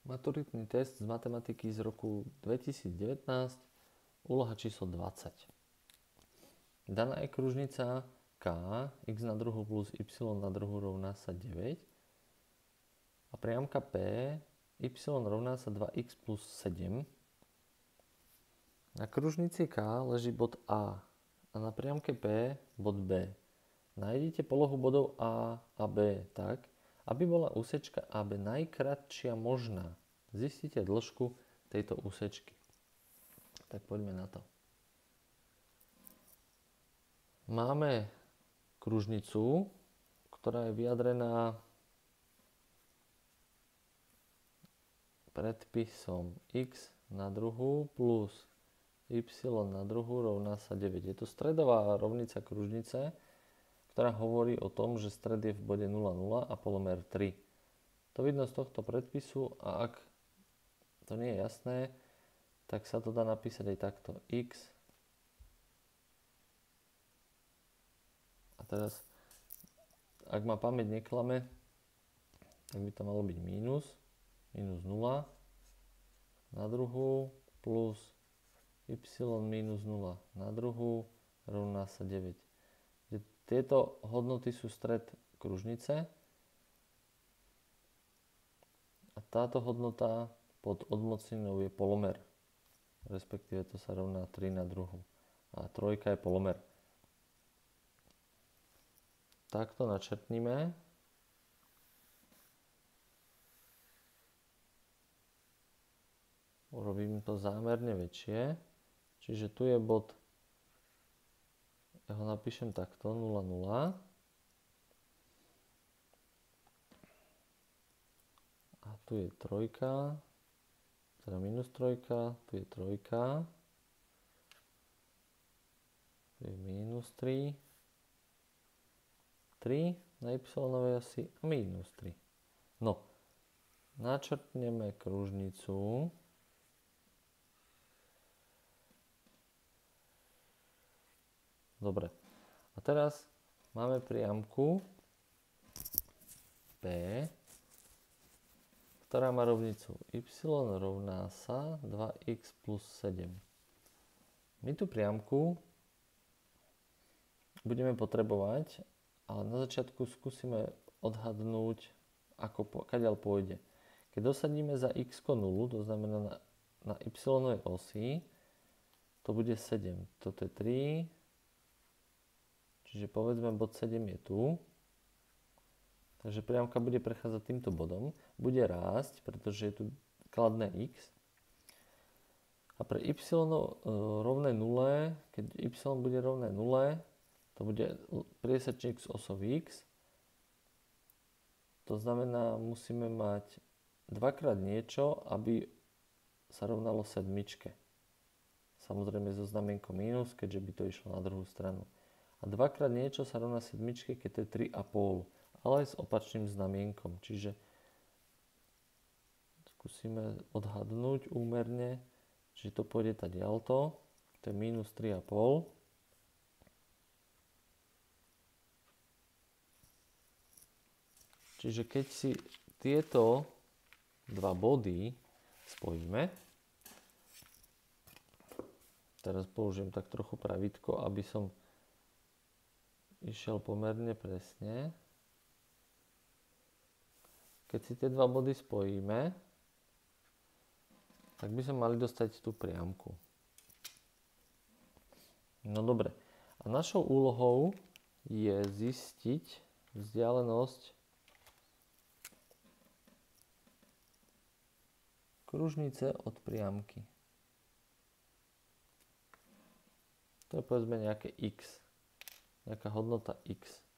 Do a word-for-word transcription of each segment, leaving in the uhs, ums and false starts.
Maturitný test z matematiky z roku dvetisícdevätnásť, úloha číslo dvadsať. Daná je kružnica K, x na druhu plus y na druhu rovná sa deväť a priamka P, y rovná sa dva x plus sedem. Na kružnici K leží bod A a na priamke P bod B. Nájdite polohu bodov A a B tak, aby bola úsečka á bé najkratšia možná. Zistite dĺžku tejto úsečky. Tak poďme na to. Máme kružnicu, ktorá je vyjadrená predpisom x na druhu plus y na druhu rovná sa deväť. Je to stredová rovnica kružnice, ktorá hovorí o tom, že stred je v bode nula nula a polomer tri. To vidno z tohto predpisu a ak to nie je jasné, tak sa to dá napísať aj takto. X a teraz, ak ma pamäť neklame, tak by to malo byť mínus, mínus nula na druhu plus y mínus nula na druhu rovná sa deväť. Tieto hodnoty sú stred kružnice a táto hodnota pod odmocninou je polomer, respektíve to sa rovná tri na druhu a trojka je polomer. Takto načrtnime. Urobím to zámerne väčšie, čiže tu je bod, ja ho napíšem takto, nula nula. A tu je trojka, teda minus trojka, tu je trojka. Tu je minus tri. tri na y-ovej osi a minus tri. No, načrtneme kružnicu. Dobre. A teraz máme priamku P, ktorá má rovnicu y rovná sa dva x plus sedem. My tú priamku budeme potrebovať, ale na začiatku skúsime odhadnúť, ako po, kadiaľ pôjde. Keď dosadíme za x nulu, to znamená na, na y osi, to bude sedem. Toto je tri. Čiže povedzme bod sedem je tu. Takže priamka bude prechádzať týmto bodom. Bude rásť, pretože je tu kladné x. A pre y rovné nule, keď y bude rovné nule, to bude priesečník s osou x. To znamená, musíme mať dvakrát niečo, aby sa rovnalo sedmičke. Samozrejme so znamienkom mínus, keďže by to išlo na druhú stranu. A dvakrát niečo sa rovná sedmičke, keď to je tri a pol, ale aj s opačným znamienkom. Čiže skúsime odhadnúť úmerne, čiže to pôjde tadiaľto, to je mínus tri a pol. Čiže keď si tieto dva body spojíme, teraz použijem tak trochu pravítko, aby som išiel pomerne presne. Keď si tie dva body spojíme, tak by sme mali dostať tú priamku. No dobre. A našou úlohou je zistiť vzdialenosť kružnice od priamky. To je povedzme nejaké x. Nejaká hodnota x.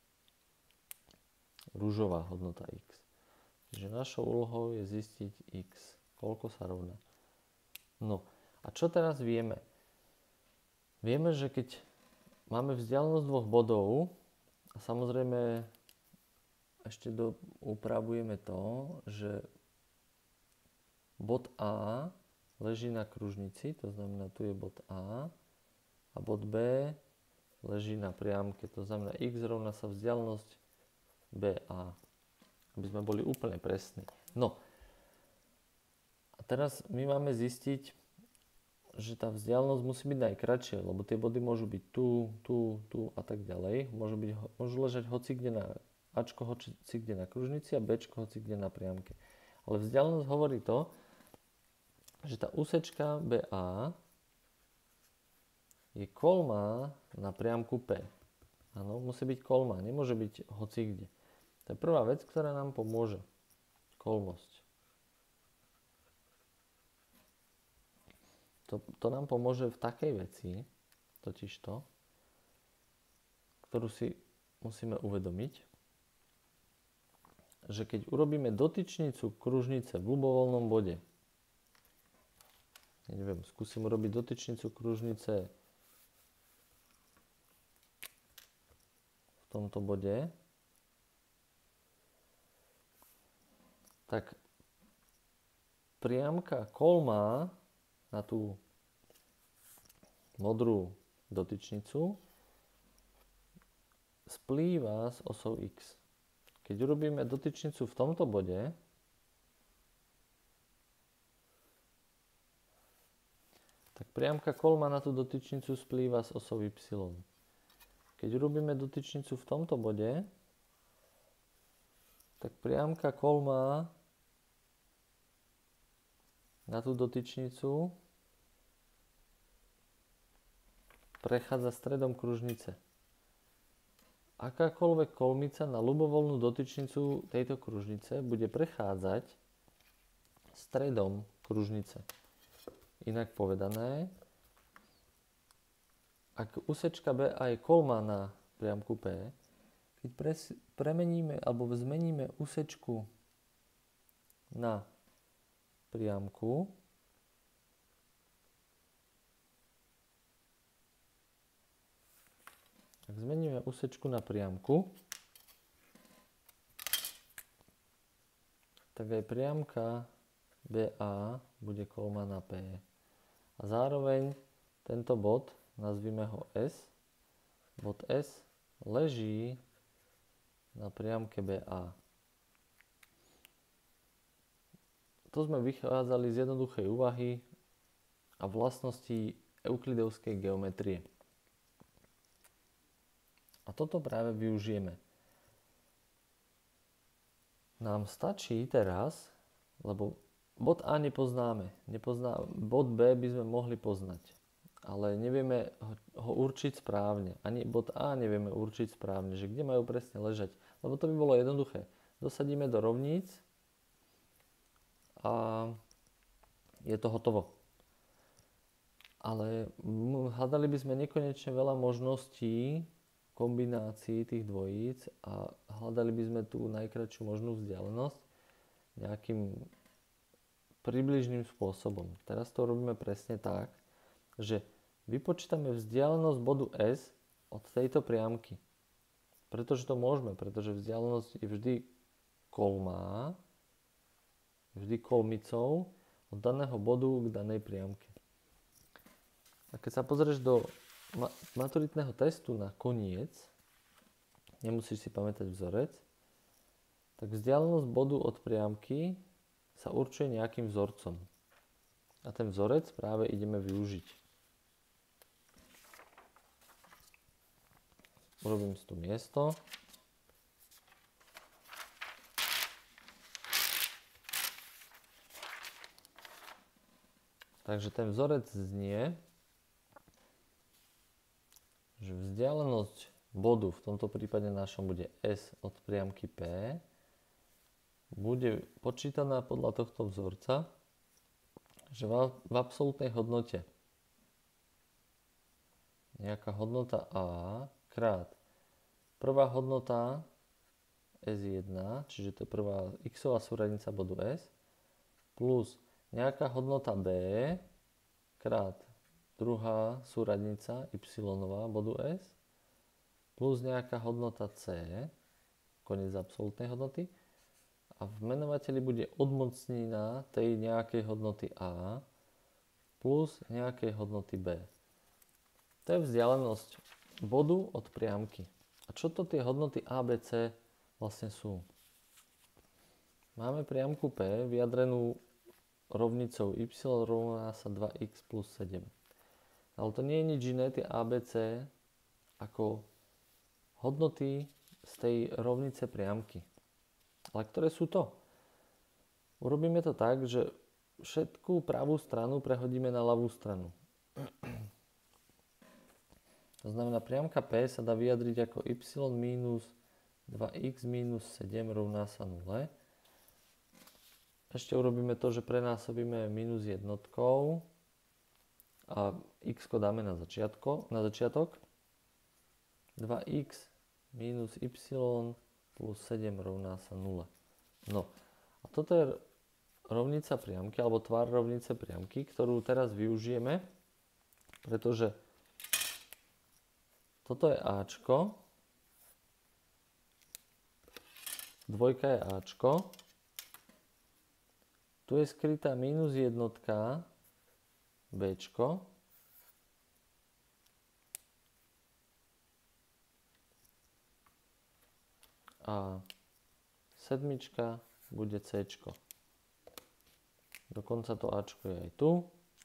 Ružová hodnota x. Čiže našou úlohou je zistiť x. Koľko sa rovná. No, a čo teraz vieme? Vieme, že keď máme vzdialenosť dvoch bodov, a samozrejme ešte do, upravujeme to, že bod A leží na kružnici, to znamená, tu je bod A, a bod B leží na priamke, to znamená x rovná sa vzdialenosť bé á, aby sme boli úplne presní. No, teraz my máme zistiť, že tá vzdialenosť musí byť najkratšia, lebo tie body môžu byť tu, tu, tu a tak ďalej. Môžu, byť, môžu ležať hoci kde na Ačko, hoci kde na kružnici a Bčko, hoci kde na priamke. Ale vzdialenosť hovorí to, že tá úsečka bé á je kolmá na priamku P. Áno, musí byť kolmá, nemôže byť hoci kde. To je prvá vec, ktorá nám pomôže. Kolmosť. To, to nám pomôže v takej veci, totižto, ktorú si musíme uvedomiť, že keď urobíme dotyčnicu kružnice v ľubovoľnom bode, ja neviem, skúsim urobiť dotyčnicu kružnice v tomto bode, tak priamka kolmá na tú modrú dotyčnicu splýva s osou X. Keď urobíme dotyčnicu v tomto bode, tak priamka kolma na tú dotyčnicu splýva s osou Y. Keď urobíme dotyčnicu v tomto bode, tak priamka kolma na tú dotyčnicu prechádza stredom kružnice. Akákoľvek kolmica na ľubovoľnú dotyčnicu tejto kružnice bude prechádzať stredom kružnice. Inak povedané, ak úsečka bé á je kolmá na priamku P, keď pres, premeníme alebo zmeníme úsečku na priamku, ak zmeníme úsečku na priamku, tak aj priamka bé á bude kolmá na P. A zároveň tento bod, nazvime ho S, bod S leží na priamke bé á. To sme vychádzali z jednoduchej úvahy a vlastností euklidovskej geometrie. A toto práve využijeme. Nám stačí teraz, lebo bod A nepoznáme, nepozná, bod B by sme mohli poznať, ale nevieme ho určiť správne. Ani bod A nevieme určiť správne, že kde majú presne ležať, lebo to by bolo jednoduché. Dosadíme do rovníc a je to hotovo. Ale hľadali by sme nekonečne veľa možností kombinácií tých dvojíc a hľadali by sme tú najkratšiu možnú vzdialenosť nejakým približným spôsobom. Teraz to robíme presne tak, že vypočítame vzdialenosť bodu S od tejto priamky. Pretože to môžeme, pretože vzdialenosť je vždy kolmá, vždy kolmicou od daného bodu k danej priamke. A keď sa pozrieš do maturitného testu na koniec, nemusíš si pamätať vzorec, tak vzdialenosť bodu od priamky sa určuje nejakým vzorcom. A ten vzorec práve ideme využiť. Urobím si tu miesto. Takže ten vzorec znie, že vzdialenosť bodu, v tomto prípade našom bude S od priamky P, bude počítaná podľa tohto vzorca, že v, v absolútnej hodnote nejaká hodnota A krát prvá hodnota es jeden, čiže to je prvá x-ová súradnica bodu S, plus nejaká hodnota B krát druhá súradnica y-ová bodu S, plus nejaká hodnota C, koniec absolútnej hodnoty, a v menovateli bude odmocnina tej nejakej hodnoty A plus nejakej hodnoty B. To je vzdialenosť bodu od priamky. A čo to tie hodnoty A, B, C vlastne sú? Máme priamku P vyjadrenú rovnicou y rovná sa dva x plus sedem. Ale to nie je nič iné, tie á bé cé, ako hodnoty z tej rovnice priamky. Ale ktoré sú to? Urobíme to tak, že všetkú pravú stranu prehodíme na ľavú stranu. To znamená, priamka P sa dá vyjadriť ako y minus dva x minus sedem rovná sa nule. Ešte urobíme to, že prenásobíme minus jednotkou a x dáme na, začiatko, na začiatok. dva x minus y plus sedem rovná sa nula. No a toto je rovnica priamky, alebo tvar rovnice priamky, ktorú teraz využijeme, pretože toto je Ačko, dvojka je Ačko, tu je skrytá minus jednotka Bčko, a sedmička bude Cčko. Dokonca to Ačko je aj tu.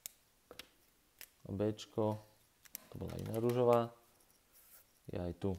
A Bčko, to bola iná ružová, je aj tu.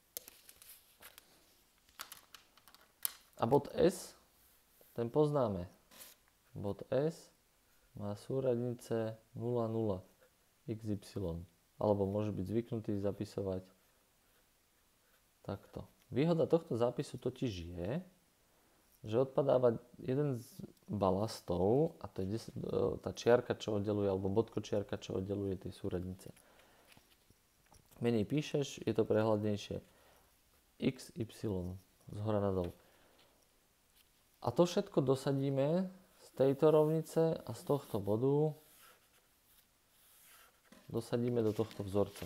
A bod S, ten poznáme. Bod S má súradnice nula, nula, xy. Alebo môže byť zvyknutý zapisovať takto. Výhoda tohto zápisu totiž je, že odpadáva jeden z balastov, a to je tá čiarka, čo oddeluje, alebo bodko čiarka, čo oddeluje tie súradnice. Menej píšeš, je to prehľadnejšie. X, y, z hora nadol. A to všetko dosadíme z tejto rovnice a z tohto bodu dosadíme do tohto vzorca.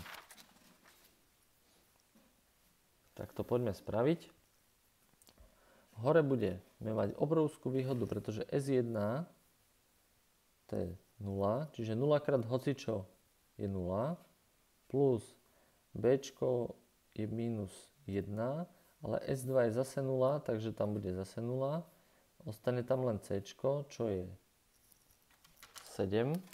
Tak to poďme spraviť. Hore budeme mať obrovskú výhodu, pretože es jeden to je nula, čiže nula krát hocičo je nula, plus Bčko je minus jeden, ale es dva je zase nula, takže tam bude zase nula. Ostane tam len Cčko, čo je sedem.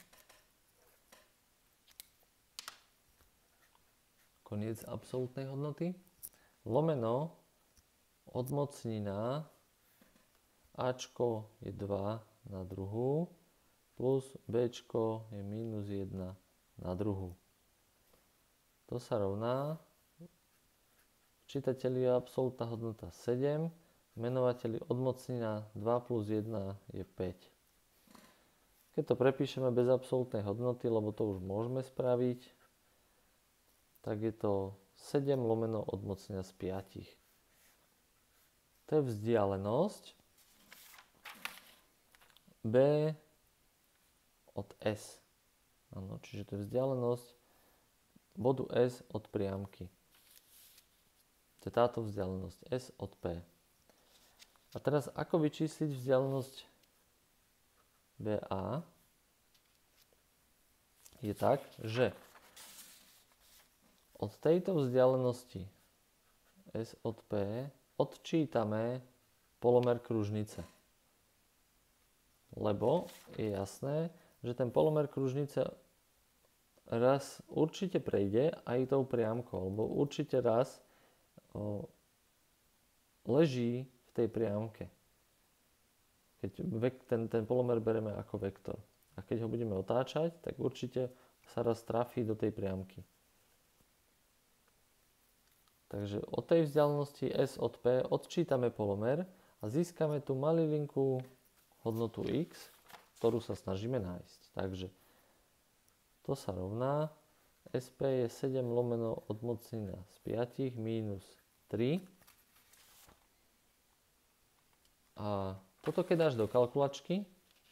Koniec absolútnej hodnoty. Lomeno odmocnina Ačko je dva na druhú, plus Bčko je minus jeden na druhú. To sa rovná, v čítateli je absolútna hodnota sedem, v menovateli odmocnina dva plus jeden je päť. Keď to prepíšeme bez absolútnej hodnoty, lebo to už môžeme spraviť, tak je to sedem lomeno odmocnina z päť. To je vzdialenosť B od S. Áno, čiže to je vzdialenosť bodu S od priamky. To je táto vzdialenosť S od P. A teraz ako vyčísliť vzdialenosť bé á? Je tak, že od tejto vzdialenosti S od P odčítame polomer kružnice. Lebo je jasné, že ten polomer kružnice raz určite prejde aj tou priamkou, alebo určite raz o, leží v tej priamke. Keď vek, ten, ten polomer bereme ako vektor. A keď ho budeme otáčať, tak určite sa raz trafí do tej priamky. Takže od tej vzdialenosti S od P odčítame polomer a získame tú malilinkú hodnotu x, ktorú sa snažíme nájsť. Takže to sa rovná, es pé je sedem lomeno odmocnina z päť minus tri. A toto keď dáš do kalkulačky,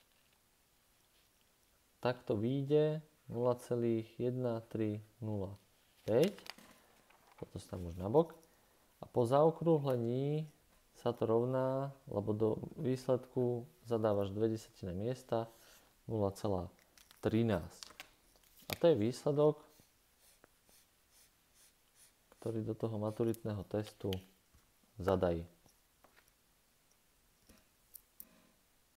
tak to vyjde nula celá jedna tri nula päť. Toto tam už nabok. A po zaokrúhlení sa to rovná, lebo do výsledku zadávaš dve desatené miesta, nula celá trinásť. A to je výsledok, ktorý do toho maturitného testu zadají.